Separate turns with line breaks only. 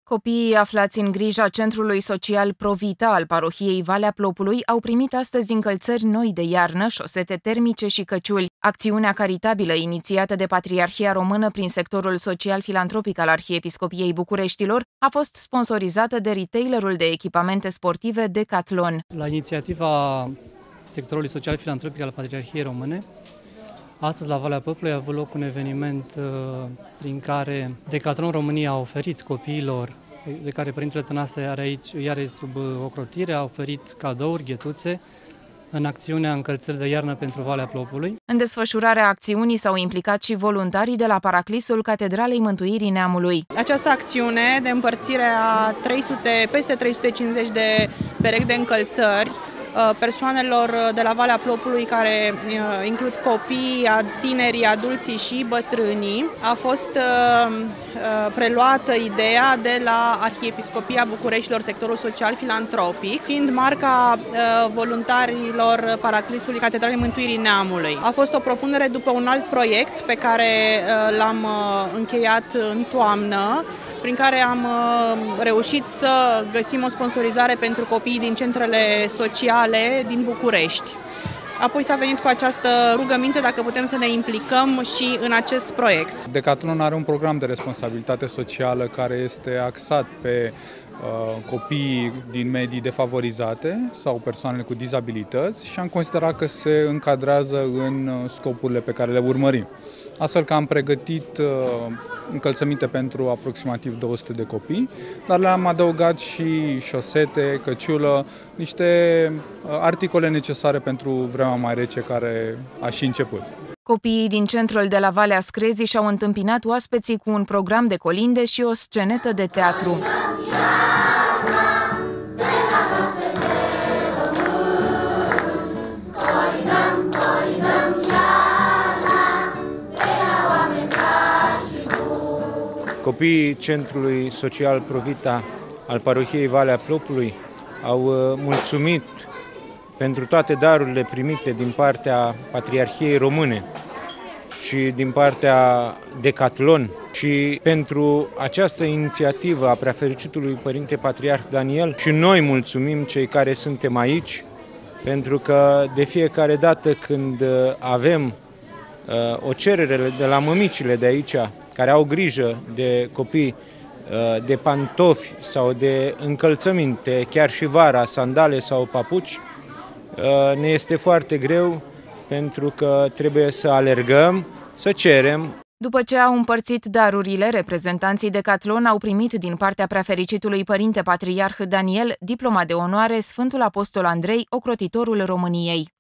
Copiii aflați în grija Centrului Social Pro-Vita al parohiei Valea Plopului au primit astăzi încălțări noi de iarnă, șosete termice și căciuli. Acțiunea caritabilă inițiată de Patriarhia Română prin sectorul social-filantropic al Arhiepiscopiei Bucureștilor a fost sponsorizată de retailerul de echipamente sportive Decathlon.
La inițiativa sectorului social-filantropic al Patriarhiei Române, astăzi la Valea Plopului a avut loc un eveniment prin care Decathlon România a oferit copiilor, de care Părintele Tănase are sub ocrotire, a oferit cadouri, ghetuțe, în acțiunea încălțări de iarnă pentru Valea Plopului.
În desfășurarea acțiunii s-au implicat și voluntarii de la Paraclisul Catedralei Mântuirii Neamului.
Această acțiune de împărțire a peste 350 de perechi de încălțări persoanelor de la Valea Plopului, care includ copii, tinerii, adulții și bătrânii, a fost preluată ideea de la Arhiepiscopia Bucureștilor, sectorul social filantropic, fiind marca voluntarilor Paraclisului Catedralei Mântuirii Neamului. A fost o propunere după un alt proiect pe care l-am încheiat în toamnă, prin care am reușit să găsim o sponsorizare pentru copiii din centrele sociale din București. Apoi s-a venit cu această rugăminte dacă putem să ne implicăm și în acest proiect.
Decathlon are un program de responsabilitate socială care este axat pe copiii din medii defavorizate sau persoanele cu dizabilități și am considerat că se încadrează în scopurile pe care le urmărim. Astfel că am pregătit încălțăminte pentru aproximativ 200 de copii, dar le-am adăugat și șosete, căciulă, niște articole necesare pentru vremea mai rece care a și început.
Copiii din centrul de la Valea Screzii și-au întâmpinat oaspeții cu un program de colinde și o scenetă de teatru.
Copiii Centrului Social Pro-Vita al parohiei Valea Plopului au mulțumit pentru toate darurile primite din partea Patriarhiei Române și din partea Decathlon și pentru această inițiativă a Preafericitului Părinte Patriarh Daniel. Și noi mulțumim cei care suntem aici, pentru că de fiecare dată când avem o cerere de la mămicile de aici, care au grijă de copii, de pantofi sau de încălțăminte, chiar și vara, sandale sau papuci, ne este foarte greu pentru că trebuie să alergăm, să cerem.
După ce au împărțit darurile, reprezentanții Decathlon au primit din partea Preafericitului Părinte Patriarh Daniel diploma de onoare Sfântul Apostol Andrei, ocrotitorul României.